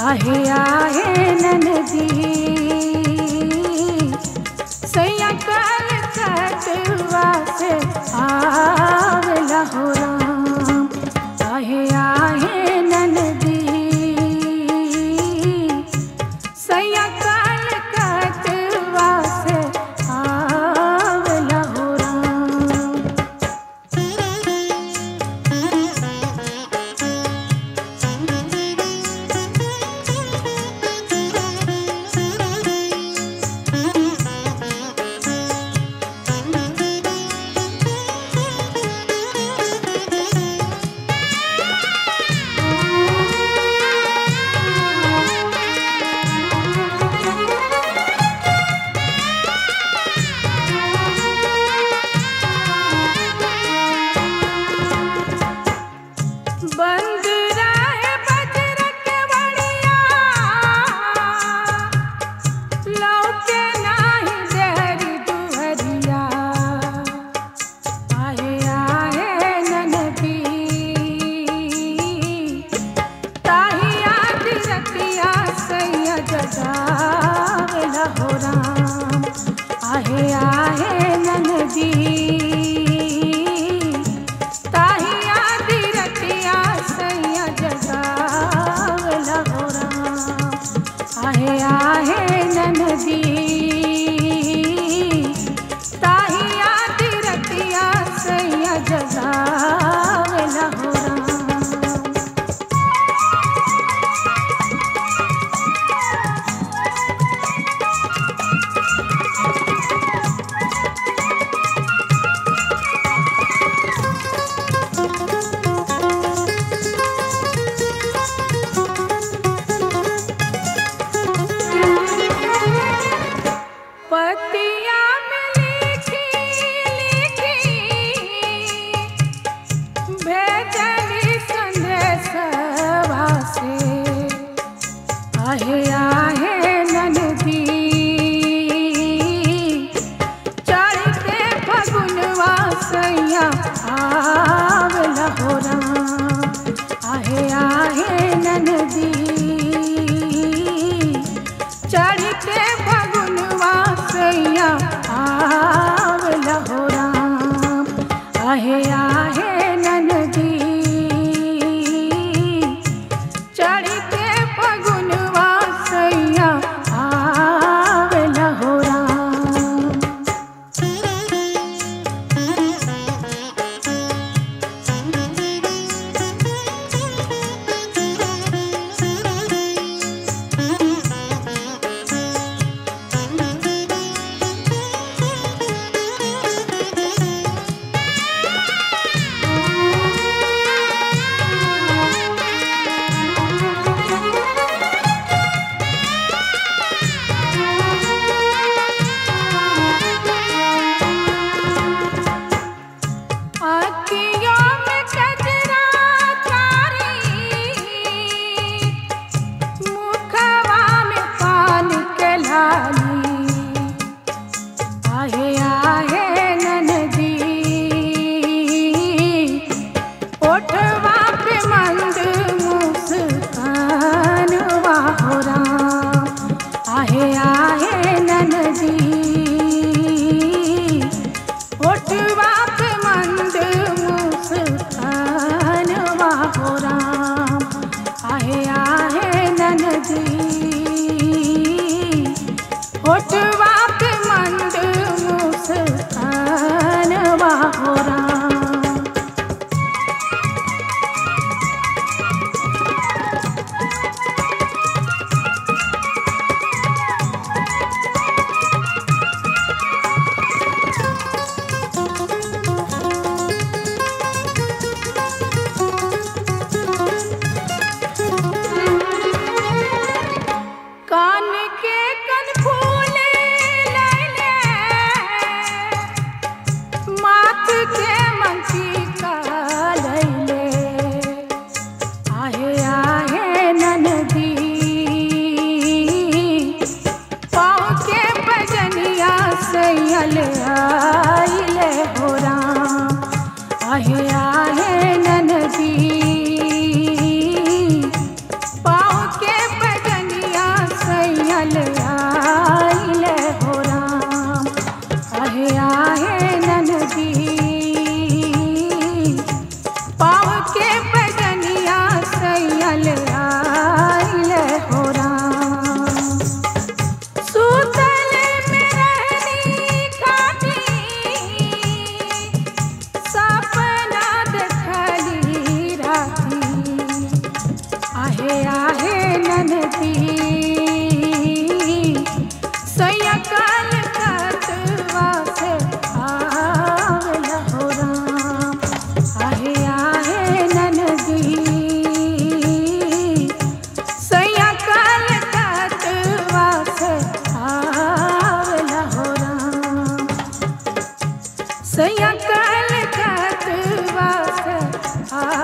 आहे आहे ननदी सैया कलकत्तवा से आवेला हो राम। आहे आहे ननदी सैया कलकत्तवा से आवेला हो राम। बंद रहे बजर के बड़िया लौके नाही देहरी दुहरिया। आहे आहे ननदी ताहिया दिरतिया सैया जगावेला हो राम। आहे आहे ननदी ताहिया दिरतिया सैया जगावेला हो राम। आहे आहे ननदी ताहिया दिरतिया सैया जगावेला हो राम। पतिया में लिखी लिखी भेजली संदेशवा से। आहे आहे ननदी चढ़ते फगुनवा सैया आवेला हो राम। आहे आहे ननदी चढ़ते फगुनवा सैया आवेला हो राम। आहे आहे ननदी चढ़ते फगुनवा सैया आहे आहे ननदी सैया कलकत्तवा से आवेला हो राम। आहे आहे ननदी सैया कलकत्तवा से आवेला हो राम। सैया कलकत्तवा से